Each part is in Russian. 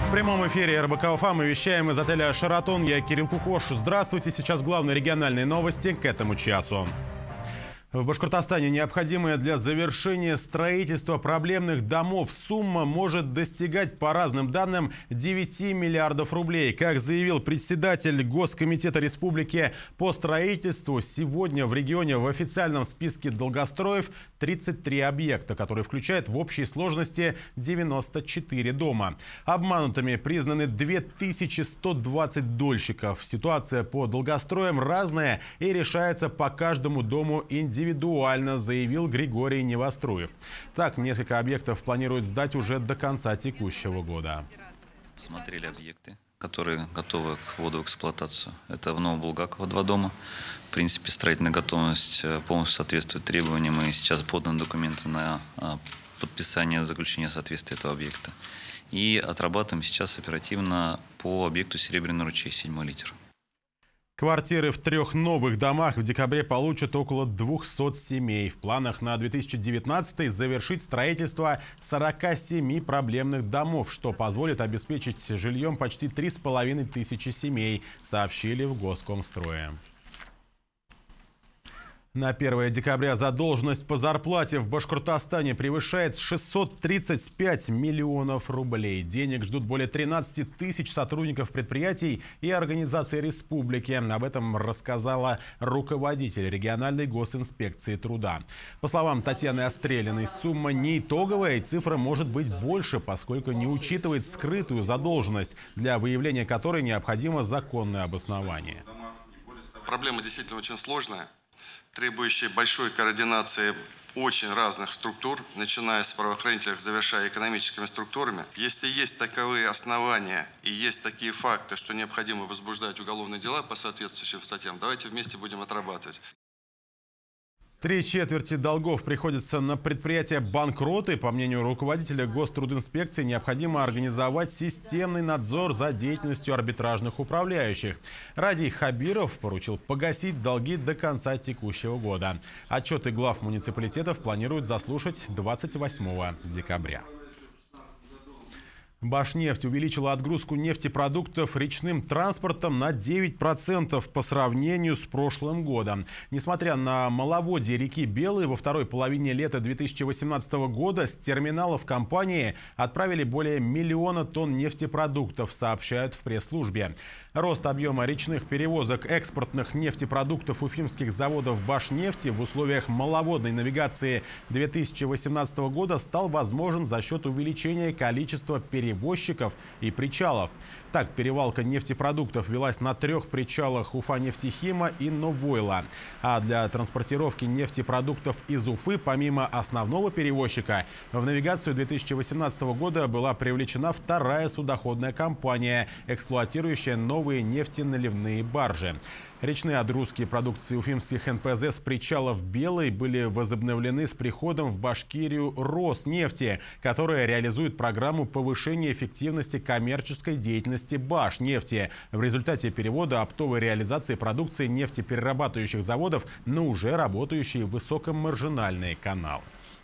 В прямом эфире РБК Уфа мы вещаем из отеля «Шератон». Я Кирилл Кукош. Здравствуйте. Сейчас главные региональные новости к этому часу. В Башкортостане необходимая для завершения строительства проблемных домов сумма может достигать, по разным данным, 9 миллиардов рублей. Как заявил председатель Госкомитета Республики по строительству, сегодня в регионе в официальном списке долгостроев 33 объекта, которые включают в общей сложности 94 дома. Обманутыми признаны 2120 дольщиков. Ситуация по долгостроям разная и решается по каждому дому индивидуально, заявил Григорий Невоструев. Так, несколько объектов планируют сдать уже до конца текущего года. Посмотрели объекты, которые готовы к вводу в эксплуатацию. Это в Новобулгаково 2 дома. В принципе, строительная готовность полностью соответствует требованиям, и сейчас поданы документы на подписание заключения соответствия этого объекта. И отрабатываем сейчас оперативно по объекту «Серебряный ручей», 7-й литер. Квартиры в 3 новых домах в декабре получат около 200 семей. В планах на 2019 завершить строительство 47 проблемных домов, что позволит обеспечить жильем почти 3500 семей, сообщили в Госкомстрое. На 1 декабря задолженность по зарплате в Башкортостане превышает 635 миллионов рублей. Денег ждут более 13 тысяч сотрудников предприятий и организаций республики. Об этом рассказала руководитель региональной госинспекции труда. По словам Татьяны Острелиной, сумма не итоговая, и цифра может быть больше, поскольку не учитывает скрытую задолженность, для выявления которой необходимо законное обоснование. Проблема действительно очень сложная, требующие большой координации очень разных структур, начиная с правоохранительных, завершая экономическими структурами. Если есть таковые основания и есть такие факты, что необходимо возбуждать уголовные дела по соответствующим статьям, давайте вместе будем отрабатывать. 3/4 долгов приходится на предприятия банкроты. По мнению руководителя Гострудинспекции, необходимо организовать системный надзор за деятельностью арбитражных управляющих. Радий Хабиров поручил погасить долги до конца текущего года. Отчеты глав муниципалитетов планируют заслушать 28 декабря. Башнефть увеличила отгрузку нефтепродуктов речным транспортом на 9% по сравнению с прошлым годом. Несмотря на маловодье реки Белой, во второй половине лета 2018 года с терминалов компании отправили более 1 миллиона тонн нефтепродуктов, сообщают в пресс-службе. Рост объема речных перевозок экспортных нефтепродуктов уфимских заводов Башнефти в условиях маловодной навигации 2018 года стал возможен за счет увеличения количества перевозчиков и причалов. Так, перевалка нефтепродуктов велась на 3 причалах Уфа-Нефтехима и Новойла. А для транспортировки нефтепродуктов из Уфы, помимо основного перевозчика, в навигацию 2018 года была привлечена 2-я судоходная компания, эксплуатирующая новые нефтеналивные баржи. Речные отгрузки продукции уфимских НПЗ с причалов Белой были возобновлены с приходом в Башкирию Роснефти, которая реализует программу повышения эффективности коммерческой деятельности Башнефти в результате перевода оптовой реализации продукции нефтеперерабатывающих заводов на уже работающие высокомаржинальные каналы.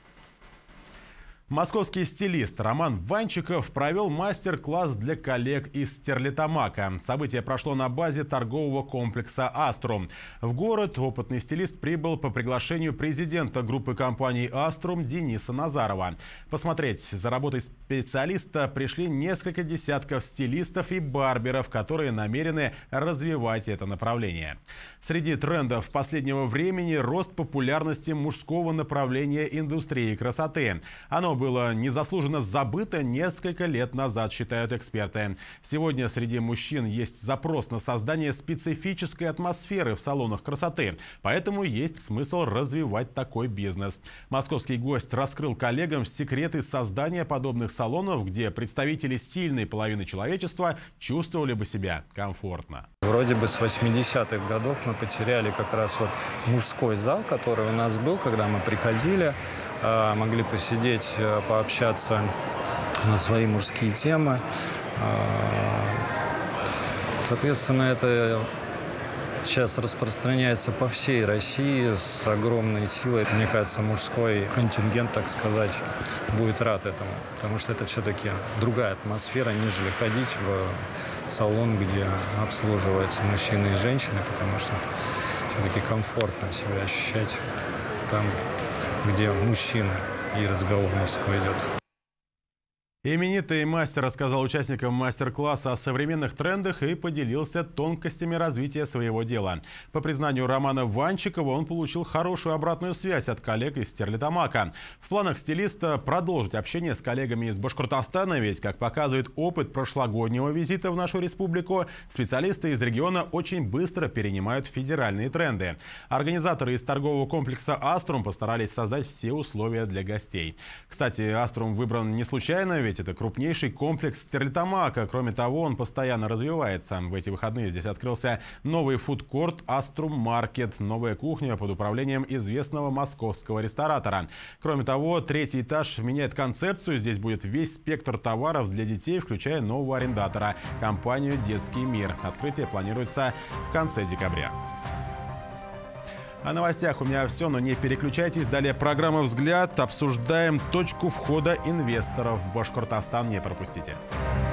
Московский стилист Роман Ванчиков провел мастер-класс для коллег из Стерлитамака. Событие прошло на базе торгового комплекса «Аструм». В город опытный стилист прибыл по приглашению президента группы компаний «Аструм» Дениса Назарова. Посмотреть за работой специалиста пришли несколько десятков стилистов и барберов, которые намерены развивать это направление. Среди трендов последнего времени рост популярности мужского направления индустрии красоты. Оно было незаслуженно забыто несколько лет назад, считают эксперты. Сегодня среди мужчин есть запрос на создание специфической атмосферы в салонах красоты. Поэтому есть смысл развивать такой бизнес. Московский гость раскрыл коллегам секреты создания подобных салонов, где представители сильной половины человечества чувствовали бы себя комфортно. Вроде бы с 80-х годов мы потеряли как раз вот мужской зал, который у нас был, когда мы приходили, могли посидеть, пообщаться на свои мужские темы. Соответственно, это сейчас распространяется по всей России с огромной силой. Мне кажется, мужской контингент, так сказать, будет рад этому, потому что это все-таки другая атмосфера, нежели ходить в салон, где обслуживаются мужчины и женщины, потому что все-таки комфортно себя ощущать там, где мужчина и разговор мужской идет. Именитый мастер рассказал участникам мастер-класса о современных трендах и поделился тонкостями развития своего дела. По признанию Романа Ванчикова, он получил хорошую обратную связь от коллег из Стерлитамака. В планах стилиста продолжить общение с коллегами из Башкортостана, ведь, как показывает опыт прошлогоднего визита в нашу республику, специалисты из региона очень быстро перенимают федеральные тренды. Организаторы из торгового комплекса «Аструм» постарались создать все условия для гостей. Кстати, «Аструм» выбран не случайно, ведь это крупнейший комплекс Стерлитамака. Кроме того, он постоянно развивается. В эти выходные здесь открылся новый фудкорт «Аструм Маркет», новая кухня под управлением известного московского ресторатора. Кроме того, третий этаж меняет концепцию. Здесь будет весь спектр товаров для детей, включая нового арендатора – компанию «Детский мир». Открытие планируется в конце декабря. О новостях у меня все, но не переключайтесь. Далее программа «Взгляд». Обсуждаем точку входа инвесторов в Башкортостан. Не пропустите.